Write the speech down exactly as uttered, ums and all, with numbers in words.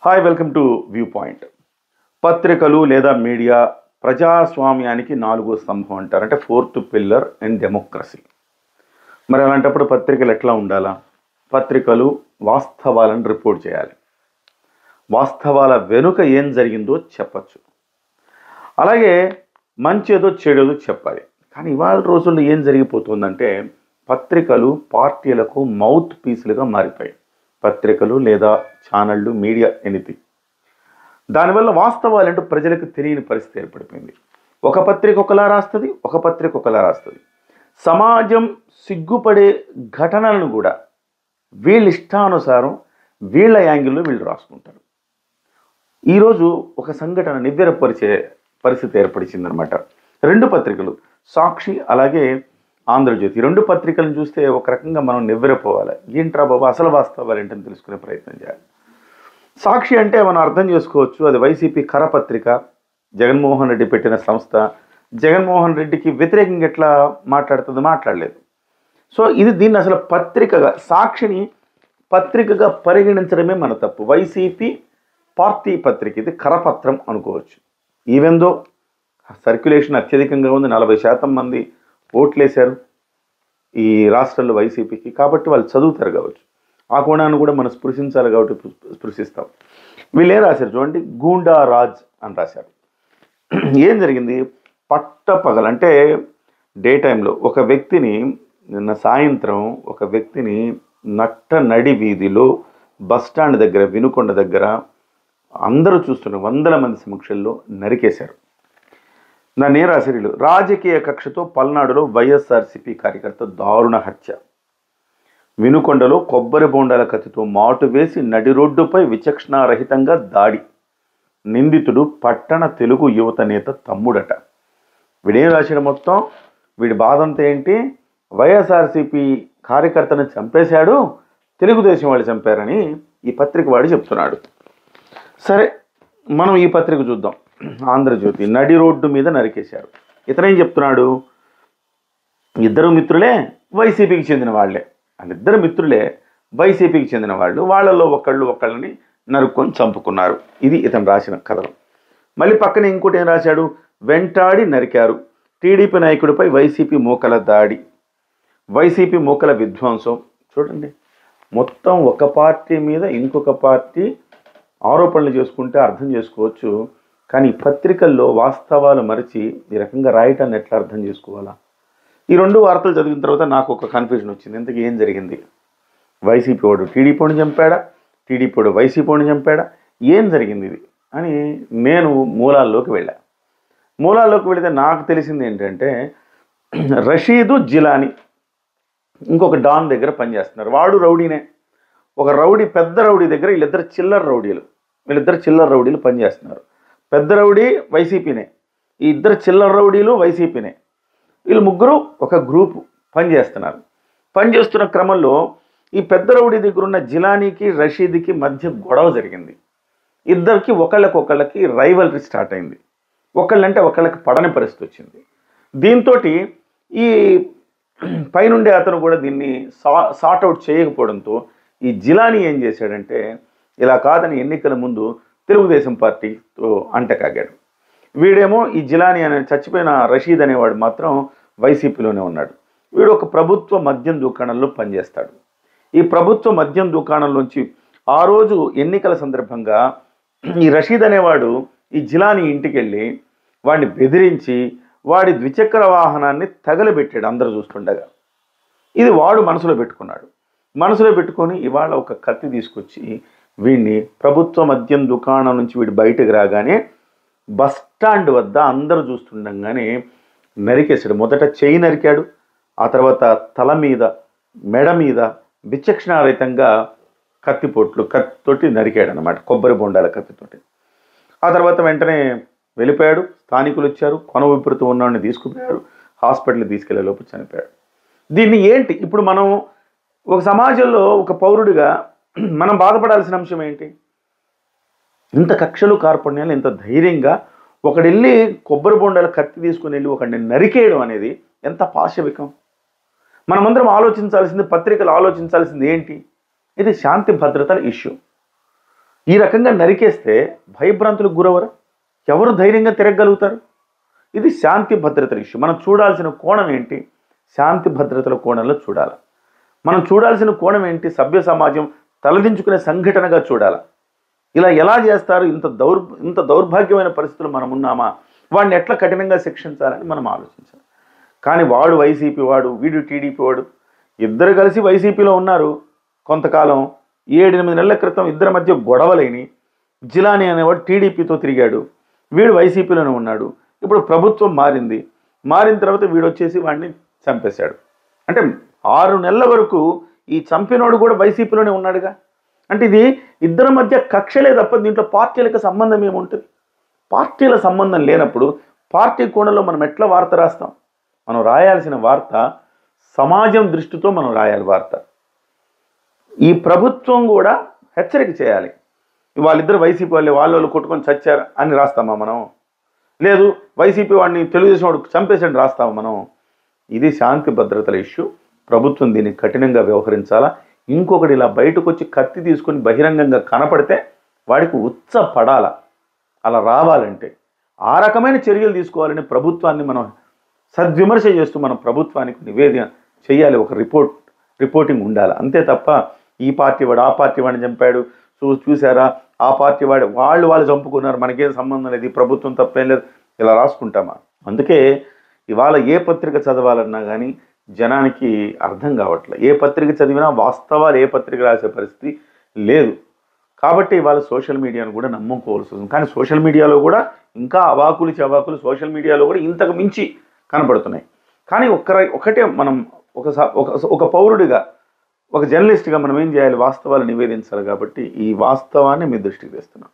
Hi welcome to view point. పత్రికలు లేదా media ప్రజాస్వామ్యానికి నాలుగో స్తంభం అంటారు, అంటే ఫోర్త్ పిల్లర్ ఇన్ డెమోక్రసీ. మరి అలాంటప్పుడు పత్రికలు ఎట్లా ఉండాలా? పత్రికలు వాస్తవాలను రిపోర్ట్ చేయాలి, వాస్తవాల వెనుక ఏం జరిగిందో చెప్పచ్చు, అలాగే మంచి ఏదో చెడేదో చెప్పాలి. కానీ ఇవాళ రోజుల్లో ఏం జరిగిపోతుందంటే పత్రికలు పార్టీలకు మౌత్ పీసులుగా మారిపోయాయి. పత్రికలు లేదా ఛానళ్ళు, మీడియా, ఎనీథింగ్. దానివల్ల వాస్తవాలంటూ ప్రజలకు తెలియని పరిస్థితి ఏర్పడిపోయింది. ఒక పత్రిక ఒకలా రాస్తుంది, ఒక పత్రిక ఒకలా రాస్తుంది. సమాజం సిగ్గుపడే ఘటనలను కూడా వీళ్ళ ఇష్టానుసారం వీళ్ళ యాంగిల్లో వీళ్ళు రాసుకుంటారు. ఈరోజు ఒక సంఘటన నివ్వెరపరిచే పరిస్థితి ఏర్పడిచిందనమాట. రెండు పత్రికలు, సాక్షి అలాగే ఆంధ్రజ్యోతి, రెండు పత్రికలను చూస్తే ఒక రకంగా మనం నివ్వెరపోవాలి. ఏంట్రా బాబు అసలు వాస్తవాలు ఏంటని తెలుసుకునే ప్రయత్నం చేయాలి. సాక్షి అంటే మనం అర్థం చేసుకోవచ్చు, అది వైసీపీ కరపత్రిక, జగన్మోహన్ రెడ్డి పెట్టిన సంస్థ. జగన్మోహన్ రెడ్డికి వ్యతిరేకంగా ఎట్లా మాట్లాడుతుంది? మాట్లాడలేదు. సో ఇది దీన్ని అసలు పత్రికగా, సాక్షిని పత్రికగా పరిగణించడమే మన తప్పు. వైసీపీ పార్టీ పత్రిక, ఇది కరపత్రం అనుకోవచ్చు. ఈవెందో సర్క్యులేషన్ అత్యధికంగా ఉంది, నలభై శాతం మంది ఓట్లేశారు ఈ రాష్ట్రంలో వైసీపీకి, కాబట్టి వాళ్ళు చదువుతారు కావచ్చు. ఆ కోణాన్ని కూడా మనం స్పృశించాలి కాబట్టి స్పృశిస్తాం. వీళ్ళు ఏం రాశారు చూడండి, గూండా రాజ్ అని రాశారు. ఏం జరిగింది? పట్టపగల అంటే డే టైంలో ఒక వ్యక్తిని, నిన్న సాయంత్రం ఒక వ్యక్తిని నట్ట నడి వీధిలో బస్టాండ్ దగ్గర, వినుకొండ దగ్గర అందరూ చూస్తున్న వందల మంది సమక్షంలో నరికేశారు. దాన్ని ఏం రాశారు? రాజకీయ కక్షతో పల్నాడులో వైఎస్ఆర్సీపీ కార్యకర్త దారుణ హత్య. వినుకొండలో కొబ్బరి బోండాల కత్తితో మాటు వేసి నడి రోడ్డుపై విచక్షణారహితంగా దాడి. నిందితుడు పట్టణ తెలుగు యువత నేత తమ్ముడట. వీడేం రాసిన మొత్తం, వీడి బాధంతా ఏంటి? వైఎస్ఆర్సీపీ కార్యకర్తను చంపేశాడు, తెలుగుదేశం వాళ్ళు చంపారని ఈ పత్రిక వాడు చెప్తున్నాడు. సరే, మనం ఈ పత్రిక చూద్దాం. ఆంధ్రజ్యోతి, నడి రోడ్డు మీద నరికేశారు. ఇతనేం చెప్తున్నాడు? ఇద్దరు మిత్రులే వైసీపీకి చెందిన వాళ్ళే, వాళ్ళిద్దరు మిత్రులే వైసీపీకి చెందిన వాళ్ళు, వాళ్ళల్లో ఒకళ్ళు ఒకళ్ళని నరుక్కొని చంపుకున్నారు. ఇది ఇతను రాసిన కథనం. మళ్ళీ పక్కన ఇంకోటి ఏం రాశాడు? వెంటాడి నరికారు, టీడీపీ నాయకుడిపై వైసీపీ మూకల దాడి, వైసీపీ మూకల విధ్వంసం. చూడండి, మొత్తం ఒక పార్టీ మీద ఇంకొక పార్టీ ఆరోపణలు చేసుకుంటే అర్థం చేసుకోవచ్చు. కానీ పత్రికల్లో వాస్తవాలు మరిచి ఈ రకంగా రాయటాన్ని ఎట్లా అర్థం చేసుకోవాలా? ఈ రెండు వార్తలు చదివిన తర్వాత నాకు ఒక కన్ఫ్యూజన్ వచ్చింది. ఇంతకీ ఏం జరిగింది? వైసీపీ వాడు టీడీపీని చంపాడా, టీడీపీ వాడు వైసీపీని చంపాడా, ఏం జరిగింది ఇది అని నేను మూలాల్లోకి వెళ్ళా. మూలాల్లోకి వెళితే నాకు తెలిసింది ఏంటంటే, రషీదు జిలానీ ఇంకొక డాన్ దగ్గర పనిచేస్తున్నారు. వాడు రౌడీనే. ఒక రౌడీ, పెద్ద రౌడీ దగ్గర వీళ్ళిద్దరు చిల్లర రౌడీలు వీళ్ళిద్దరు చిల్లర రౌడీలు పనిచేస్తున్నారు. పెద్ద రౌడీ వైసీపీనే, ఈ ఇద్దరు చిల్లర రౌడీలు వైసీపీనే. వీళ్ళు ముగ్గురు ఒక గ్రూపు పనిచేస్తున్నారు. పనిచేస్తున్న క్రమంలో ఈ పెద్ద రౌడీ దగ్గర ఉన్న జిలానీకి రషీద్కి మధ్య గొడవ జరిగింది. ఇద్దరికి ఒకళ్ళకొకళ్ళకి రైవల్రీ స్టార్ట్ అయింది. ఒకళ్ళంటే ఒకళ్ళకి పడని పరిస్థితి వచ్చింది. దీంతో ఈ పైనుండే అతను కూడా దీన్ని సా సార్ట్అవుట్ చేయకపోవడంతో ఈ జిలానీ ఏం చేశాడంటే, ఇలా కాదని ఎన్నికల ముందు తెలుగుదేశం పార్టీతో అంటకాగాడు. వీడేమో ఈ జిలానీ అనే చచ్చిపోయిన రషీద్ అనేవాడు మాత్రం వైసీపీలోనే ఉన్నాడు. వీడు ఒక ప్రభుత్వ మద్యం దుకాణంలో పనిచేస్తాడు. ఈ ప్రభుత్వ మద్యం దుకాణంలోంచి ఆ రోజు ఎన్నికల సందర్భంగా ఈ రషీద్ అనేవాడు ఈ జిలానీ ఇంటికి వెళ్ళి వాడిని బెదిరించి వాడి ద్విచక్ర వాహనాన్ని తగలబెట్టాడు అందరూ చూస్తుండగా. ఇది వాడు మనసులో పెట్టుకున్నాడు. మనసులో పెట్టుకొని ఇవాళ ఒక కత్తి తీసుకొచ్చి వీడిని ప్రభుత్వ మద్యం దుకాణం నుంచి వీడు బయటకు రాగానే బస్ స్టాండ్ వద్ద అందరూ చూస్తుండగానే నరికేశాడు. మొదట చేయి నరికాడు, ఆ తర్వాత తల మీద, మెడ మీద విచక్షణారహితంగా కత్తిపోట్లు కత్తితోటి నరికాడు అనమాట, కొబ్బరి బొండాల కత్తితోటి. ఆ తర్వాత వెంటనే వెళ్ళిపోయాడు. స్థానికులు వచ్చారు, కొన ఊపిరితో ఉన్నవాడిని తీసుకుపోయారు, హాస్పిటల్కి తీసుకెళ్లే లోపు చనిపోయాడు. దీన్ని ఏంటి ఇప్పుడు మనం ఒక సమాజంలో ఒక పౌరుడిగా మనం బాధపడాల్సిన అంశం ఏంటి? ఇంత కక్షలు కార్పణ్యాలు, ఇంత ధైర్యంగా ఒకడెళ్ళి కొబ్బరి బొండాల కత్తి తీసుకుని వెళ్ళి ఒకడిని నరికేయడం అనేది ఎంత పాశవికం. మనమందరం ఆలోచించాల్సింది, పత్రికలు ఆలోచించాల్సింది ఏంటి? ఇది శాంతి భద్రతల ఇష్యూ. ఈ రకంగా నరికేస్తే భయభ్రాంతులకు గురవరు, ఎవరు ధైర్యంగా తిరగలుగుతారు? ఇది శాంతి భద్రతల ఇష్యూ. మనం చూడాల్సిన కోణం ఏంటి? శాంతి భద్రతల కోణంలో చూడాలి. మనం చూడాల్సిన కోణం ఏంటి? సభ్య సమాజం తలదించుకునే సంఘటనగా చూడాలి. ఇలా ఎలా చేస్తారు? ఇంత దౌర్ ఇంత దౌర్భాగ్యమైన పరిస్థితులు మనం ఉన్నామా? వాడిని ఎట్లా కఠినంగా శిక్షించాలని మనం ఆలోచించాలి. కానీ వాడు వైసీపీ వాడు, వీడు టీడీపీ వాడు, ఇద్దరు కలిసి వైసీపీలో ఉన్నారు కొంతకాలం. ఏడెనిమిది నెలల క్రితం ఇద్దరి మధ్య గొడవలేని జిలానీ అనేవాడు టీడీపీతో తిరిగాడు, వీడు వైసీపీలోనే ఉన్నాడు. ఇప్పుడు ప్రభుత్వం మారింది, మారిన తర్వాత వీడు వచ్చేసి వాడిని చంపేశాడు. అంటే ఆరు నెలల వరకు ఈ చంపినోడు కూడా వైసీపీలోనే ఉన్నాడుగా. అంటే ఇది ఇద్దరి మధ్య కక్షలే తప్ప దీంట్లో పార్టీలకు సంబంధం ఏముంటుంది? పార్టీల సంబంధం లేనప్పుడు పార్టీ కోణంలో మనం ఎట్లా వార్త రాస్తాం? మనం రాయాల్సిన వార్త సమాజం దృష్టితో మనం రాయాలి వార్త. ఈ ప్రభుత్వం కూడా హెచ్చరిక చేయాలి. వాళ్ళిద్దరు వైసీపీ వాళ్ళే, వాళ్ళ వాళ్ళు కొట్టుకొని చచ్చారు అని రాస్తామా మనం? లేదు వైసీపీ వాడిని తెలుగుదేశం వాడు చంపేసాడు రాస్తామా మనం? ఇది శాంతి భద్రతల ఇష్యూ. ప్రభుత్వం దీన్ని కఠినంగా వ్యవహరించాలా. ఇంకొకటి ఇలా బయటకు వచ్చి కత్తి తీసుకొని బహిరంగంగా కనపడితే వాడికి ఉత్స పడాలా. అలా రావాలంటే ఆ రకమైన చర్యలు తీసుకోవాలని ప్రభుత్వాన్ని మనం సద్విమర్శ చేస్తూ మనం ప్రభుత్వానికి నివేదన చేయాలి. ఒక రిపోర్ట్ రిపోర్టింగ్ ఉండాలి. అంతే తప్ప ఈ పార్టీ వాడు ఆ పార్టీ వాడిని చంపాడు, చూ చూసారా ఆ పార్టీ వాడు వాళ్ళు వాళ్ళు చంపుకున్నారు, మనకేం సంబంధం లేదు, ఈ ప్రభుత్వం తప్పేం లేదు, ఇలా రాసుకుంటామా? అందుకే ఇవాళ ఏ పత్రిక చదవాలన్నా కానీ జనానికి అర్థం కావట్లేదు. ఏ పత్రిక చదివినా వాస్తవాలు ఏ పత్రిక రాసే పరిస్థితి లేదు. కాబట్టి ఇవాళ సోషల్ మీడియాను కూడా నమ్ముకోవాల్సి వస్తుంది. కానీ సోషల్ మీడియాలో కూడా ఇంకా అవాకులు చవాకులు సోషల్ మీడియాలో కూడా ఇంతకు మించి కనపడుతున్నాయి. కానీ ఒక్క ఒకటే మనం ఒక ఒక పౌరుడిగా, ఒక జర్నలిస్ట్గా మనం ఏం చేయాలి? వాస్తవాలు నివేదించాలి. కాబట్టి ఈ వాస్తవాన్ని మీ దృష్టికి తెస్తున్నాం.